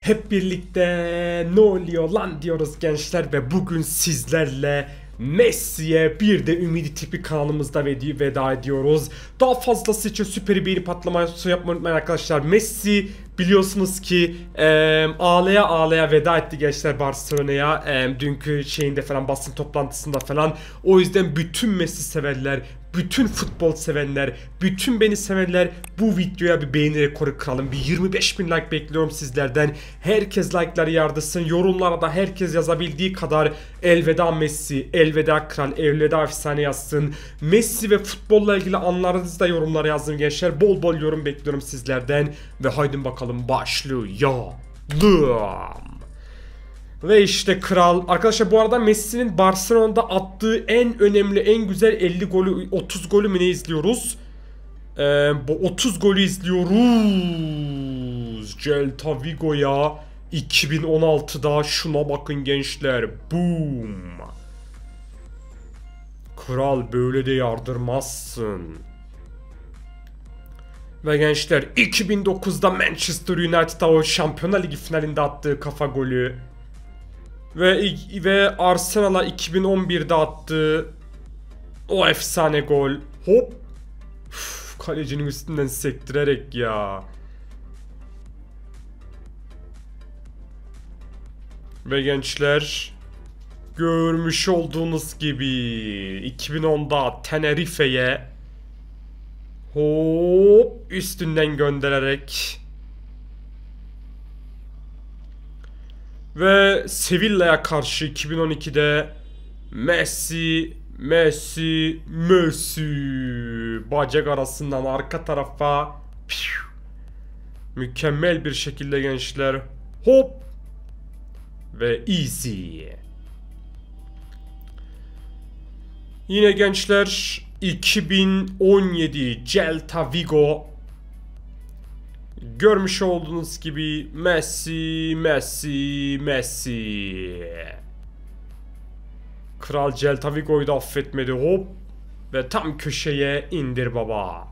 Hep birlikte ne oluyor lan diyoruz gençler ve bugün sizlerle Messi'ye bir de Ümidi Tipi kanalımızda veda ediyoruz. Daha fazlası için süper beğeni patlaması yapmayı unutmayın arkadaşlar. Messi biliyorsunuz ki ağlaya ağlaya veda etti gençler Barcelona'ya. Dünkü şeyinde falan, basın toplantısında falan. O yüzden bütün Messi severler, bütün futbol sevenler, bütün beni sevenler bu videoya bir beğeni rekoru kıralım. Bir 25.000 like bekliyorum sizlerden. Herkes like'ları yardırsın. Yorumlara da herkes yazabildiği kadar elveda Messi, elveda kral, elveda efsane yazsın. Messi ve futbolla ilgili anlarınızı da yorumlara yazın gençler. Bol bol yorum bekliyorum sizlerden. Ve haydi bakalım başlayalım. Ve işte kral. Arkadaşlar bu arada Messi'nin Barcelona'da attığı en önemli, en güzel 50 golü, 30 golü mü ne izliyoruz? Bu 30 golü izliyoruz. Celta Vigo'ya 2016'da şuna bakın gençler. Boom. Kral böyle de yardırmazsın. Ve gençler 2009'da Manchester United'a o Şampiyonlar Ligi finalinde attığı kafa golü. Ve Arsenal'a 2011'de attığı o efsane gol. Hop. Uf, kalecinin üstünden sektirerek ya. Ve gençler görmüş olduğunuz gibi 2010'da Tenerife'ye hop üstünden göndererek ve Sevilla'ya karşı 2012'de Messi bacak arasından arka tarafa mükemmel bir şekilde gençler, hop ve easy. Yine gençler 2017 Celta Vigo. Görmüş olduğunuz gibi Messi. Kral Celta Vigo'yu da affetmedi, hop. Ve tam köşeye indir baba.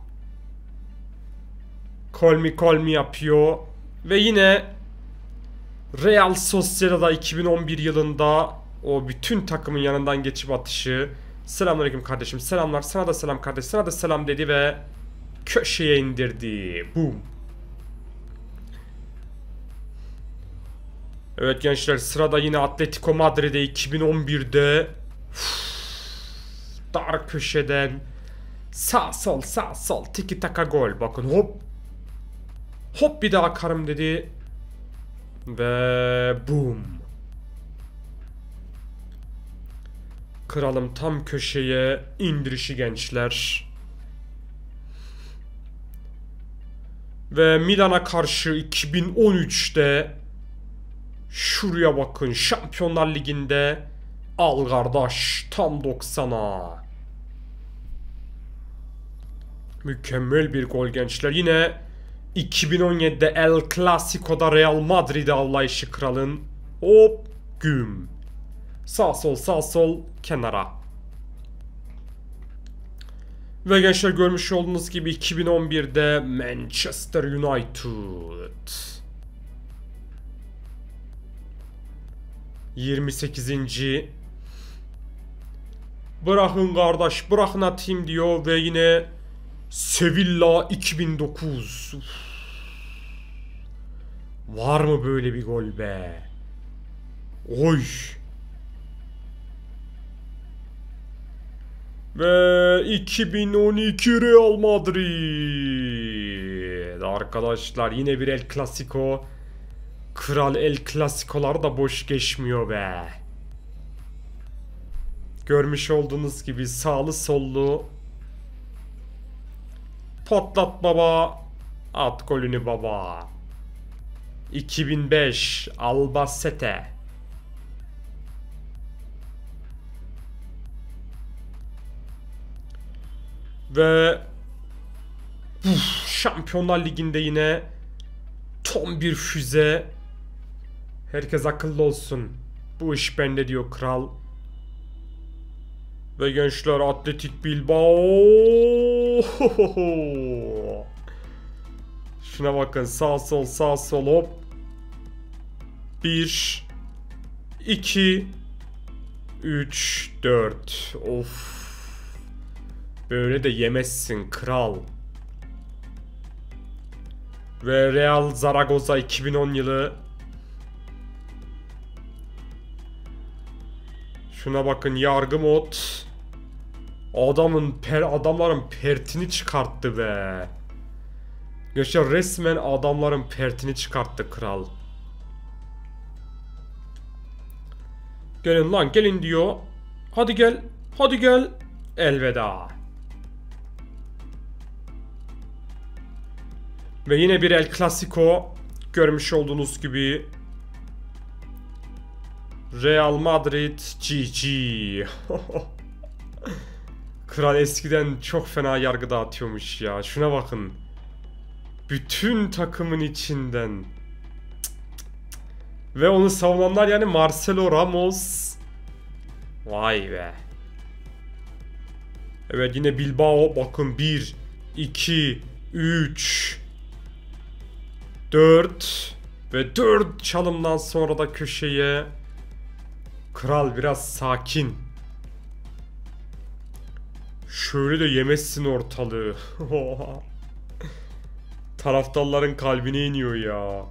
Call me yapıyor. Ve yine Real Sociedad'da 2011 yılında o bütün takımın yanından geçip atışı. Selamünaleyküm kardeşim, selamlar, sana da selam kardeş, sana da selam dedi ve köşeye indirdi. Boom. Evet gençler, sırada yine Atletico Madrid'de 2011'de dar köşeden sağ sol tiki taka gol. Bakın hop bir daha akarım dedi ve boom. Kralım tam köşeye indirişi gençler. Ve Milan'a karşı 2013'te şuraya bakın, Şampiyonlar Ligi'nde al kardeş tam 90'a. Mükemmel bir gol gençler. Yine 2017'de El Clasico'da Real Madrid'e avlayışı kralın. Hop güm. Sağ sol kenara. Ve gençler görmüş olduğunuz gibi 2011'de Manchester United. 28. Bırakın kardeş, bırakın atayım diyor ve yine Sevilla 2009. Var mı böyle bir gol be? Oy. Ve 2012 Real Madrid. Arkadaşlar yine bir El Clasico. Kral El Clasico'lar da boş geçmiyor be. Görmüş olduğunuz gibi sağlı sollu. Patlat baba. At golünü baba. 2005 Albacete. Ve Şampiyonlar Ligi'nde yine tam bir füze. Herkes akıllı olsun. Bu iş bende diyor kral. Ve gençler Atletik Bilbao. Şuna bakın, sağ sol hop. 1 2 3 4. Of. Böyle de yemezsin kral. Ve Real Zaragoza 2010 yılı. Şuna bakın, yargı mod. Adamların pertini çıkarttı be. Gençler resmen adamların pertini çıkarttı kral. Gelin lan gelin diyor. Hadi gel. Hadi gel. Elveda. Ve yine bir El Clasico. Görmüş olduğunuz gibi. Real Madrid GG. Kral eskiden çok fena yargı dağıtıyormuş ya. Şuna bakın. Bütün takımın içinden. Ve onu savunanlar yani Marcelo Ramos. Vay be. Evet yine Bilbao, bakın 1 2 3 4 ve 4 çalımdan sonra da köşeye. Kral biraz sakin. Şöyle de yemezsin ortalığı. Taraftarların kalbine iniyor ya.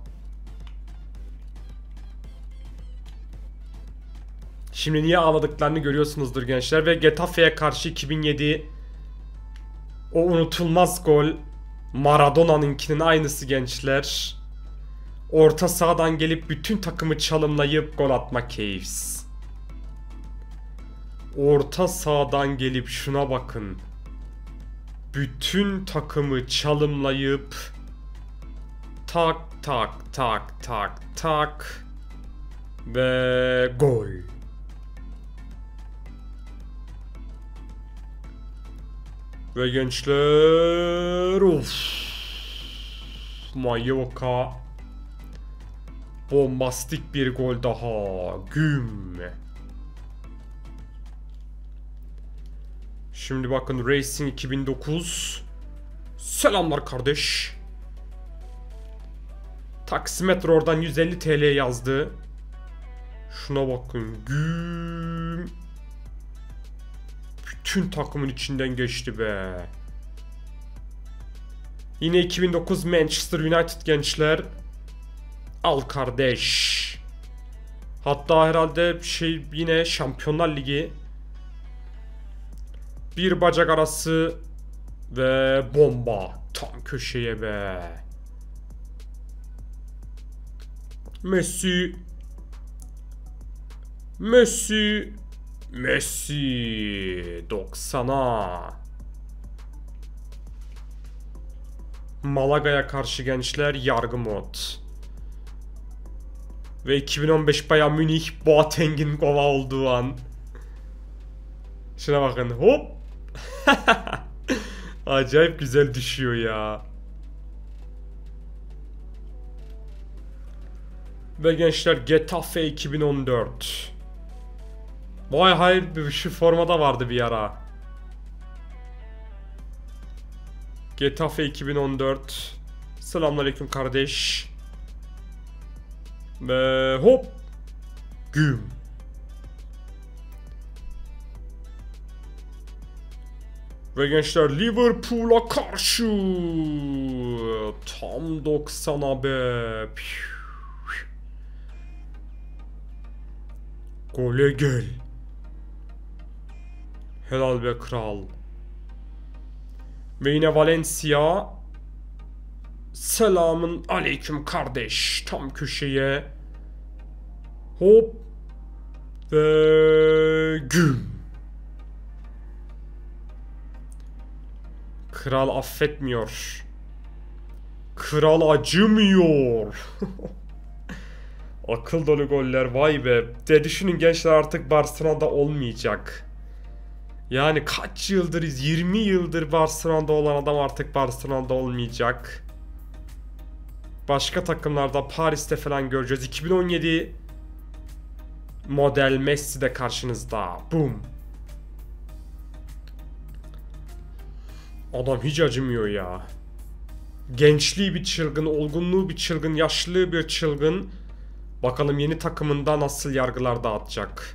Şimdi niye ağladıklarını görüyorsunuzdur gençler. Ve Getafe'ye karşı 2007 o unutulmaz gol. Maradona'nınkinin aynısı gençler. Orta sahadan gelip bütün takımı çalımlayıp gol atma keyifsiz. Orta sahadan gelip şuna bakın. Bütün takımı çalımlayıp tak tak tak tak tak ve gol. Ve gençler, of, Mallorca, bombastik bir gol daha, güm. Şimdi bakın Racing 2009. Selamlar kardeş. Taksimetre oradan 150 TL yazdı. Şuna bakın, güm. Bütün takımın içinden geçti be. Yine 2009 Manchester United gençler. Al kardeş. Hatta herhalde yine Şampiyonlar Ligi. Bir bacak arası ve bomba tam köşeye be. Messi. Messi 90'a. Malaga'ya karşı gençler yargı mod. Ve 2015 Bayern Münih, Boateng'in kova olduğu an. Şuna bakın, hop. Acayip güzel düşüyor ya. Ve gençler Getafe 2014. Vay hayır, şu formada vardı bir ara. Getafe 2014. Selamünaleyküm kardeş. Ve hop. Güm. Ve gençler Liverpool'a karşı tam 90'a be. Gole gel. Helal be kral. Ve yine Valencia. Selamın aleyküm kardeş. Tam köşeye. Hop. Ve güm. Kral affetmiyor. Kral acımıyor. Akıl dolu goller, vay be. De düşünün gençler, artık Barcelona'da olmayacak. Yani kaç yıldır, 20 yıldır Barcelona'da olan adam artık Barcelona'da olmayacak. Başka takımlarda, Paris'te falan göreceğiz. 2017 model Messi de karşınızda. Boom. Adam hiç acımıyor ya. Gençliği bir çılgın, olgunluğu bir çılgın, yaşlılığı bir çılgın. Bakalım yeni takımında nasıl yargılar dağıtacak.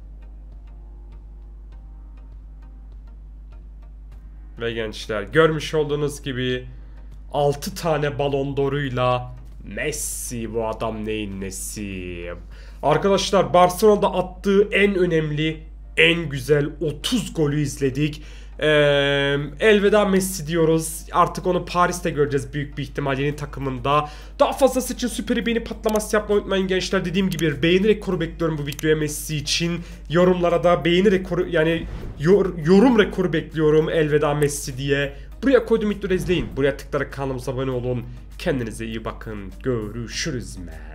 Ve gençler, görmüş olduğunuz gibi 6 tane Ballon d'Or'uyla Messi, bu adam neyin nesi? Arkadaşlar, Barcelona'da attığı en önemli, en güzel 30 golü izledik. Elveda Messi diyoruz. Artık onu Paris'te göreceğiz büyük bir ihtimal, yeni takımında. Daha fazlası için süper beğeni patlaması yapmayı unutmayın gençler. Dediğim gibi beğeni rekoru bekliyorum bu videoya Messi için. Yorumlara da beğeni rekoru, yani yorum rekoru bekliyorum elveda Messi diye. Buraya koyduğum videoları izleyin. Buraya tıklayarak kanalımıza abone olun. Kendinize iyi bakın. Görüşürüz.